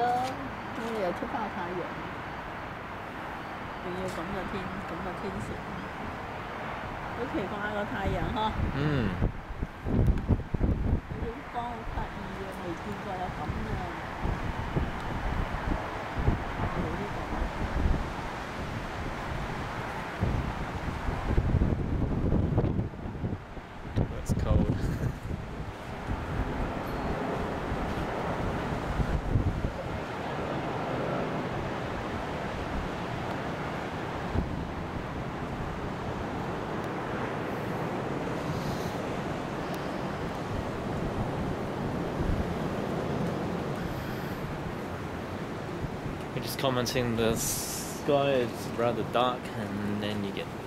咯，我哋又出翻個太陽，仲要咁嘅天時，好奇怪個太陽呵。 嗯。 呢種光好得意啊，未見過有咁嘅。 It's cold. You're just commenting the sky is rather dark, and then you get